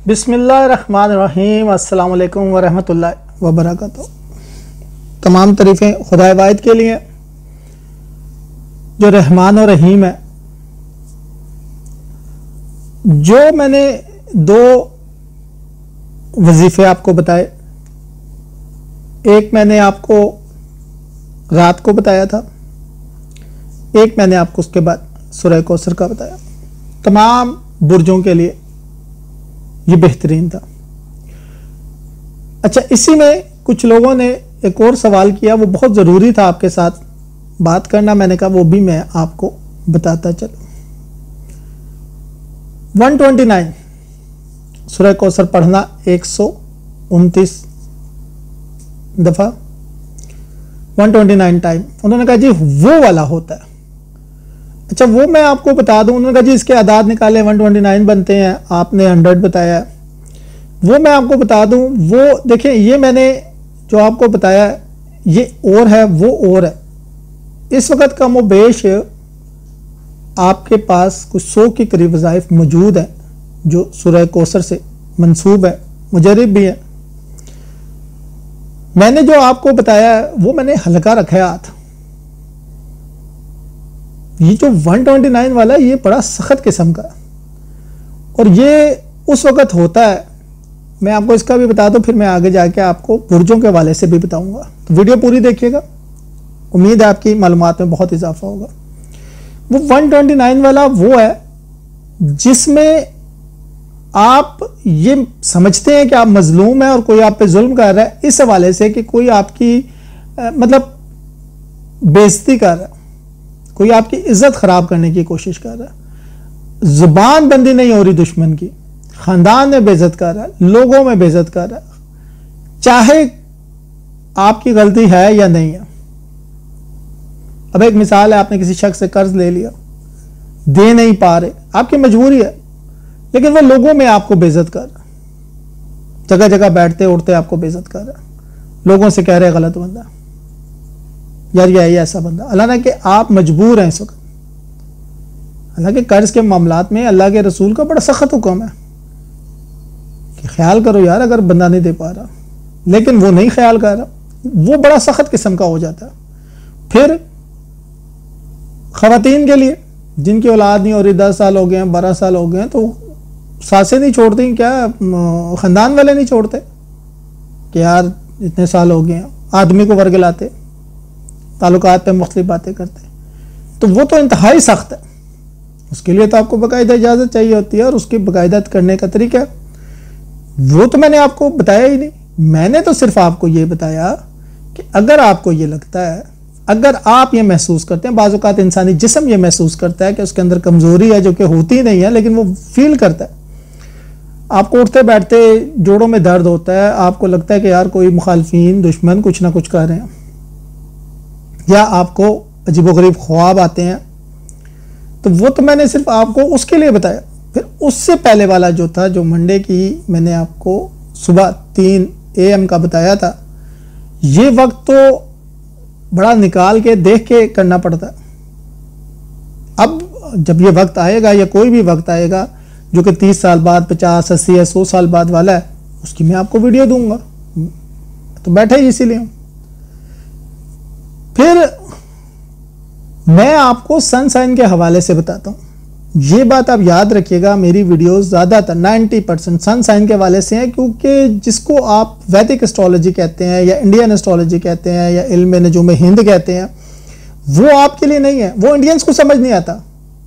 बिस्मिल्लाहिर्रहमानिर्रहीम। अस्सलाम वालेकुम वरहमतुल्लाहि वबरकातुहू। तमाम तारीफ़ें खुदा वाहिद के लिए जो रहमान और रहीम है। जो मैंने दो वजीफ़े आपको बताए, एक मैंने आपको रात को बताया था, एक मैंने आपको उसके बाद सूरह कौसर का बताया। तमाम बुर्जों के लिए ये बेहतरीन था। अच्छा, इसी में कुछ लोगों ने एक और सवाल किया, वो बहुत ज़रूरी था आपके साथ बात करना। मैंने कहा वो भी मैं आपको बताता चलूं। 129 सूरह कौसर पढ़ना 129 दफ़ा, 129 टाइम। उन्होंने कहा जी वो वाला होता है। अच्छा, वो मैं आपको बता दूं। उन्होंने कहा जी इसके आदाद निकाले 129 बनते हैं, आपने 100 बताया है। वो मैं आपको बता दूं, वो देखें, ये मैंने जो आपको बताया ये और है, वो और है। इस वक्त कम व बेश आपके पास कुछ 100 के करीब वज़ाइफ मौजूद है जो सूरह कौसर से मंसूब है, मुजर्रिब भी है। मैंने जो आपको बताया है वो मैंने हल्का रखा है हाथ। ये जो 129 वाला ये बड़ा सख्त किस्म का है और ये उस वक्त होता है। मैं आपको इसका भी बता दूं, फिर मैं आगे जाके आपको बुर्जों के हवाले से भी बताऊंगा। तो वीडियो पूरी देखिएगा, उम्मीद है आपकी मालूमात में बहुत इजाफा होगा। वो 129 वाला वो है जिसमें आप ये समझते हैं कि आप मजलूम हैं और कोई आप पे जुल्म कर रहा है, इस हवाले से कि कोई आपकी मतलब बेइज्जती कर रहा है, कोई आपकी इज्जत खराब करने की कोशिश कर रहा है। जुबान बंदी नहीं हो रही दुश्मन की, खानदान में बेइज्जत कर रहा है, लोगों में बेइज्जत कर रहा है, चाहे आपकी गलती है या नहीं है। अब एक मिसाल है, आपने किसी शख्स से कर्ज ले लिया, दे नहीं पा रहे, आपकी मजबूरी है, लेकिन वो लोगों में आपको बेइज्जत कर रहा है, जगह जगह बैठते उठते आपको बेइज्जत कर रहा है, लोगों से कह रहे गलत बंदा, यार ये ऐसा बंदा। हालांकि आप मजबूर हैं इस वक्त। हालांकि कर्ज के मामलात में अल्लाह के रसूल का बड़ा सख्त हुक्म है कि ख्याल करो यार, अगर बंदा नहीं दे पा रहा, लेकिन वो नहीं ख्याल कर रहा, वो बड़ा सख्त किस्म का हो जाता है। फिर खवातीन के लिए जिनकी औलाद नहीं हो रही, 10 साल हो गए हैं, 12 साल हो गए हैं, तो सासें नहीं छोड़ती क्या, खानदान वाले नहीं छोड़ते कि यार इतने साल हो गए हैं, आदमी को वर्ग लाते, ताल्लुकात पे मुख्तलिफ बातें करते, तो वो तो इंतहाई सख्त है। उसके लिए तो आपको बाकायदा इजाज़त चाहिए होती है और उसकी बाकायदा करने का तरीका है, वो तो मैंने आपको बताया ही नहीं। मैंने तो सिर्फ आपको ये बताया कि अगर आपको ये लगता है, अगर आप ये महसूस करते हैं, बाज़ औक़ात इंसानी जिस्म ये महसूस करता है कि उसके अंदर कमज़ोरी है जो कि होती नहीं है, लेकिन वो फील करता है, आपको उठते बैठते जोड़ों में दर्द होता है, आपको लगता है कि यार कोई मुखालफीन दुश्मन कुछ ना कुछ कर रहे हैं, या आपको अजीबोगरीब ख्वाब आते हैं, तो वो तो मैंने सिर्फ आपको उसके लिए बताया। फिर उससे पहले वाला जो था, जो मंडे की मैंने आपको सुबह 3 AM का बताया था, ये वक्त तो बड़ा निकाल के देख के करना पड़ता है। अब जब ये वक्त आएगा या कोई भी वक्त आएगा जो कि 30 साल बाद, 50, 80 या 100 साल बाद वाला है, उसकी मैं आपको वीडियो दूंगा, तो बैठे ही इसीलिए। फिर मैं आपको सन साइन के हवाले से बताता हूं। ये बात आप याद रखिएगा, मेरी वीडियोस ज़्यादातर 90% सन साइन के हवाले से हैं, क्योंकि जिसको आप वैदिक एस्ट्रोलॉजी कहते हैं या इंडियन एस्ट्रोलॉजी कहते हैं या इल्म नजूम हिंद कहते हैं, वो आपके लिए नहीं है, वो इंडियंस को समझ नहीं आता।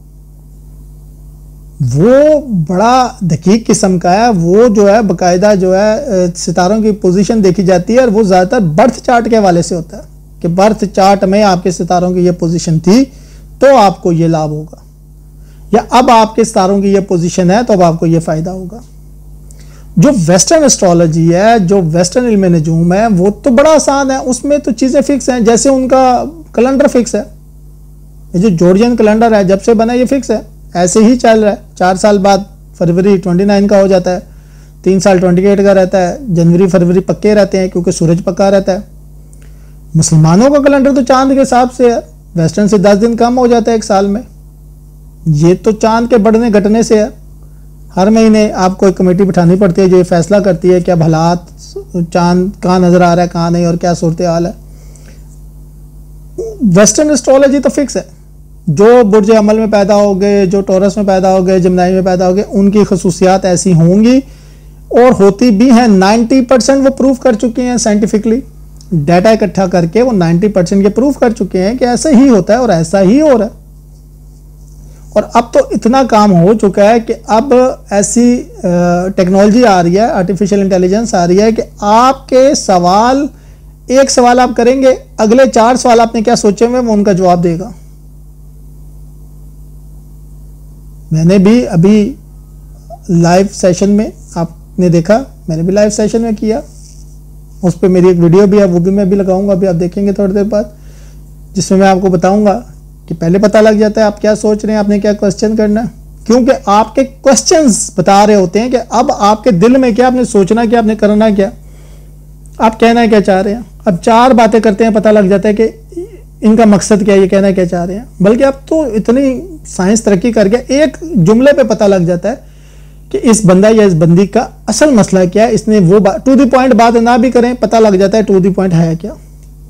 वो बड़ा दकीक किस्म का है, वो जो है बाकायदा जो है सितारों की पोजीशन देखी जाती है और वो ज़्यादातर बर्थ चार्ट के हवाले से होता है कि बर्थ चार्ट में आपके सितारों की ये पोजीशन थी तो आपको ये लाभ होगा, या अब आपके सितारों की ये पोजीशन है तो अब आपको ये फ़ायदा होगा। जो वेस्टर्न एस्ट्रोलॉजी है, जो वेस्टर्न इल्म नजूम है, वो तो बड़ा आसान है, उसमें तो चीज़ें फिक्स हैं। जैसे उनका कैलेंडर फिक्स है, ये जो जॉर्जियन कैलेंडर है जब से बना ये फिक्स है, ऐसे ही चल रहा है। 4 साल बाद फरवरी 29 का हो जाता है, 3 साल 28 का रहता है, जनवरी फरवरी पक्के रहते हैं क्योंकि सूरज पक्का रहता है। मुसलमानों का कैलेंडर तो चांद के हिसाब से है, वेस्टर्न से 10 दिन कम हो जाता है एक साल में। ये तो चांद के बढ़ने घटने से है। हर महीने आपको एक कमेटी बिठानी पड़ती है जो ये फैसला करती है कि अब हालात चांद कहाँ नज़र आ रहा है कहाँ नहीं और क्या सूरत हाल है। वेस्टर्न एस्ट्रोलॉजी तो फिक्स है, जो बुर्ज अमल में पैदा हो गए, जो टॉरस में पैदा हो गए, जमनाई में पैदा हो गए, उनकी खसूसियात ऐसी होंगी और होती भी हैं। 90% वो प्रूफ कर चुके हैं साइंटिफिकली, डाटा इकट्ठा करके वो 90% के प्रूफ कर चुके हैं कि ऐसा ही होता है और ऐसा ही हो रहा है। और अब तो इतना काम हो चुका है कि अब ऐसी टेक्नोलॉजी आ रही है, आर्टिफिशियल इंटेलिजेंस आ रही है कि आपके सवाल, एक सवाल आप करेंगे, अगले 4 सवाल आपने क्या सोचे हुए वो उनका जवाब देगा। मैंने भी अभी लाइव सेशन में, आपने देखा, मैंने भी लाइव सेशन में किया, उस पर मेरी एक वीडियो भी है, वो भी मैं भी लगाऊंगा, अभी आप देखेंगे थोड़ी देर बाद, जिसमें मैं आपको बताऊंगा कि पहले पता लग जाता है आप क्या सोच रहे हैं, आपने क्या क्वेश्चन करना है, क्योंकि आपके क्वेश्चंस बता रहे होते हैं कि अब आपके दिल में क्या, आपने सोचना क्या, आपने करना क्या, आप कहना क्या चाह रहे हैं। अब 4 बातें करते हैं, पता लग जाता है कि इनका मकसद क्या है, ये कहना क्या चाह रहे हैं। बल्कि अब तो इतनी साइंस तरक्की कर गया, एक जुमले पे पता लग जाता है कि इस बंदा या इस बंदी का असल मसला क्या है। इसने वो टू द पॉइंट बात ना भी करें, पता लग जाता है टू द पॉइंट है क्या,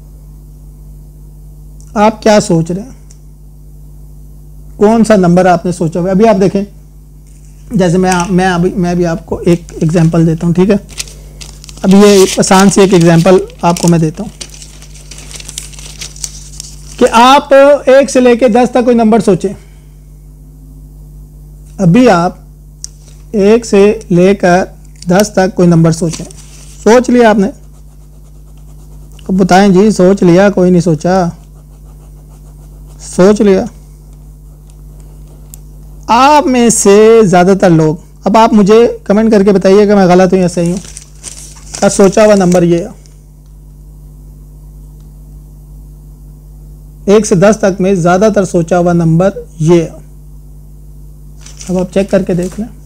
आप क्या सोच रहे हैं, कौन सा नंबर आपने सोचा हुआ। अभी आप देखें, जैसे मैं भी आपको एक एग्जांपल देता हूं, ठीक है। अभी ये आसान सी एक एग्जांपल आपको मैं देता हूं कि आप 1 से लेकर 10 तक कोई नंबर सोचें। अभी आप 1 से लेकर 10 तक कोई नंबर सोचें। सोच लिया आपने? अब बताएं जी, सोच लिया? कोई नहीं सोचा? सोच लिया? आप में से ज़्यादातर लोग, अब आप मुझे कमेंट करके बताइएगा मैं गलत हूं या सही हूं, का सोचा हुआ नंबर ये है। 1 से 10 तक में ज़्यादातर सोचा हुआ नंबर ये है। अब आप चेक करके देख लें,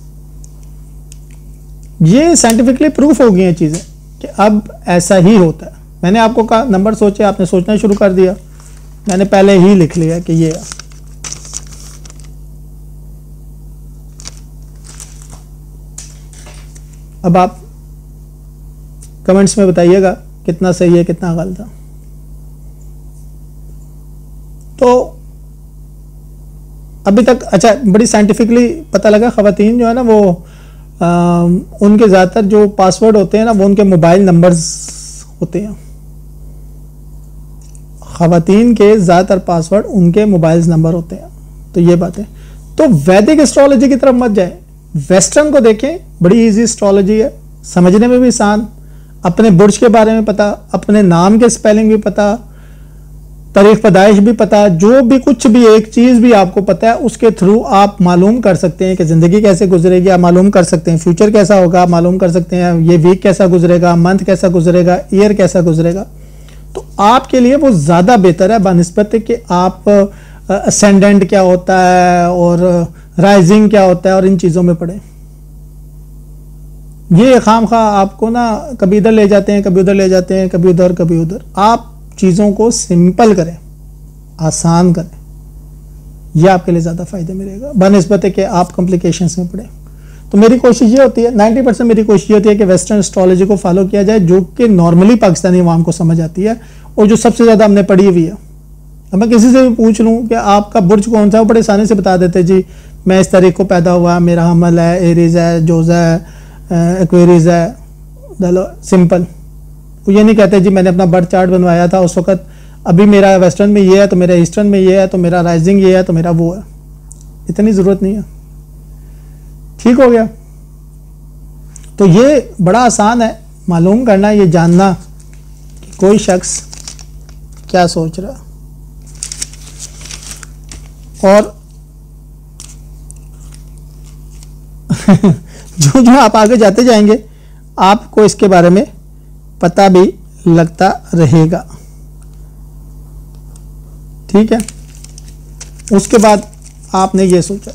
ये साइंटिफिकली प्रूफ हो गई हैं चीज़ें कि अब ऐसा ही होता है। मैंने आपको कहा नंबर सोचे, आपने सोचना शुरू कर दिया, मैंने पहले ही लिख लिया कि ये है। अब आप कमेंट्स में बताइएगा कितना सही है कितना गलत है। तो अभी तक अच्छा, बड़ी साइंटिफिकली पता लगा, ख़वातीन जो है ना वो उनके ज़्यादातर जो पासवर्ड होते हैं ना वो उनके मोबाइल नंबर्स होते हैं। ख़वातीन के ज़्यादातर पासवर्ड उनके मोबाइल नंबर होते हैं। तो ये बात है। तो वैदिक एस्ट्रोलॉजी की तरफ मत जाए, वेस्टर्न को देखें, बड़ी इजी एस्ट्रोलॉजी है, समझने में भी आसान, अपने बुर्ज के बारे में पता, अपने नाम के स्पेलिंग भी पता, तारीख पैदाइश भी पता, जो भी कुछ भी एक चीज़ भी आपको पता है, उसके थ्रू आप मालूम कर सकते हैं कि ज़िंदगी कैसे गुजरेगी, आप मालूम कर सकते हैं फ्यूचर कैसा होगा, आप मालूम कर सकते हैं ये वीक कैसा गुजरेगा, मंथ कैसा गुजरेगा, ईयर कैसा गुजरेगा। तो आपके लिए वो ज़्यादा बेहतर है बनिस्बत कि आप असेंडेंट क्या होता है और राइजिंग क्या होता है और इन चीज़ों में पढ़ें। ये खामखा आपको ना कभी इधर ले जाते हैं, कभी उधर ले जाते हैं, कभी उधर कभी उधर। आप चीज़ों को सिंपल करें, आसान करें, यह आपके लिए ज़्यादा फ़ायदे मिलेगा बनिस्बत है कि आप कॉम्प्लिकेशंस में पड़े। तो मेरी कोशिश ये होती है, 90% मेरी कोशिश ये होती है कि वेस्टर्न एस्ट्रोलॉजी को फॉलो किया जाए, जो कि नॉर्मली पाकिस्तानी अवाम को समझ आती है और जो सबसे ज़्यादा हमने पढ़ी हुई है। अब मैं किसी से भी पूछ लूँ कि आपका बुर्ज कौन सा है, वो बड़े आसानी से बता देते जी मैं इस तारीख को पैदा हुआ, मेरा हमल है, एरीज है, जोज़ा है, एक्वेरीज है, चलो सिंपल। वो ये नहीं कहते जी मैंने अपना बर्थ चार्ट बनवाया था उस वक्त, अभी मेरा वेस्टर्न में ये है तो मेरा ईस्टर्न में ये है तो मेरा राइजिंग ये है तो मेरा वो है। इतनी ज़रूरत नहीं है, ठीक हो गया। तो ये बड़ा आसान है मालूम करना, ये जानना कि कोई शख्स क्या सोच रहा है। और जो जो आप आगे जाते जाएंगे आपको इसके बारे में पता भी लगता रहेगा, ठीक है। उसके बाद आपने ये सोचा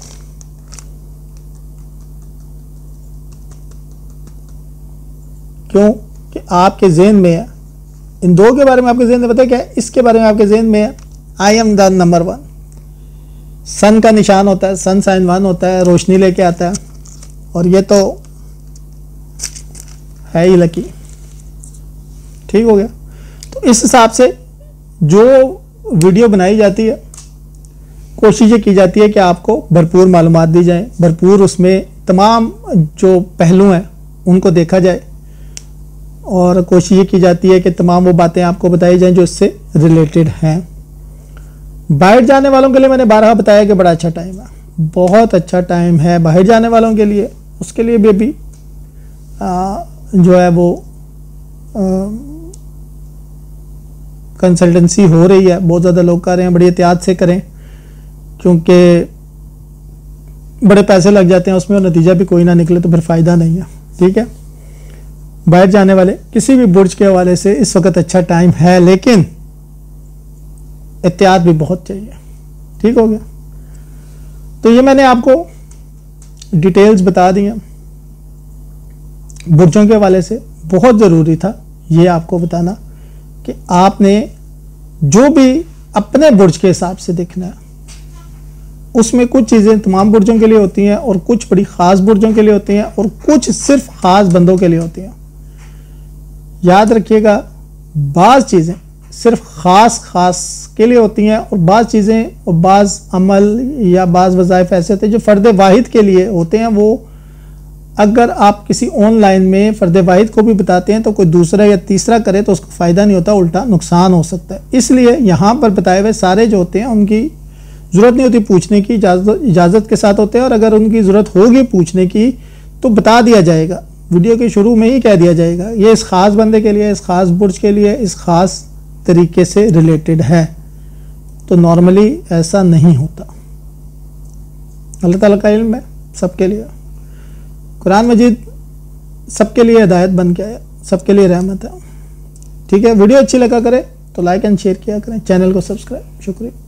क्यों कि आपके ज़हन में है, इन दो के बारे में आपके ज़हन में पता है क्या है, इसके बारे में आपके ज़हन में है I am the number 1। Sun का निशान होता है, सन साइन 1 होता है, रोशनी लेके आता है और ये तो है ही लकी। ठीक हो गया। तो इस हिसाब से जो वीडियो बनाई जाती है, कोशिश ये की जाती है कि आपको भरपूर मालूमात दी जाए, भरपूर उसमें तमाम जो पहलू हैं उनको देखा जाए, और कोशिश ये की जाती है कि तमाम वो बातें आपको बताई जाएं जो इससे रिलेटेड हैं। बाहर जाने वालों के लिए मैंने 12 बताया कि बड़ा अच्छा टाइम है, बहुत अच्छा टाइम है बाहर जाने वालों के लिए। उसके लिए भी अभी जो है वो कंसल्टेंसी हो रही है, बहुत ज़्यादा लोग कर रहे हैं। बड़ी एहतियात से करें क्योंकि बड़े पैसे लग जाते हैं उसमें और नतीजा भी कोई ना निकले तो फिर फ़ायदा नहीं है। ठीक है, बाहर जाने वाले किसी भी बुर्ज के हवाले से इस वक्त अच्छा टाइम है, लेकिन एहतियात भी बहुत चाहिए। ठीक हो गया। तो ये मैंने आपको डिटेल्स बता दी हैं बुर्जों के हवाले से। बहुत ज़रूरी था ये आपको बताना कि आपने जो भी अपने बुर्ज के हिसाब से देखना है, उसमें कुछ चीज़ें तमाम बुर्जों के लिए होती हैं और कुछ बड़ी ख़ास बुर्जों के लिए होती हैं और कुछ सिर्फ ख़ास बंदों के लिए होती हैं। याद रखिएगा, बाज़ चीज़ें सिर्फ ख़ास के लिए होती हैं और बाज़ चीज़ें और बाज़ अमल या बाज़ वज़ाइफ ऐसे होते हैं जो फ़र्द वाहिद के लिए होते हैं। वो अगर आप किसी ऑनलाइन में फ़र्द वाहिद को भी बताते हैं तो कोई दूसरा या तीसरा करे तो उसको फ़ायदा नहीं होता, उल्टा नुकसान हो सकता है। इसलिए यहाँ पर बताए हुए सारे जो होते हैं उनकी ज़रूरत नहीं होती पूछने की, इजाज़त के साथ होते हैं, और अगर उनकी ज़रूरत होगी पूछने की तो बता दिया जाएगा, वीडियो के शुरू में ही कह दिया जाएगा ये इस ख़ास बंदे के लिए, इस ख़ास बुर्ज के लिए, इस ख़ास तरीके से रिलेटेड है। तो नॉर्मली ऐसा नहीं होता। अल्लाह ताला का इल्म है सबके लिए, कुरान मजीद सबके लिए हिदायत बन के आया, सबके लिए रहमत है। ठीक है, वीडियो अच्छी लगा करे तो लाइक एंड शेयर किया करें, चैनल को सब्सक्राइब। शुक्रिया।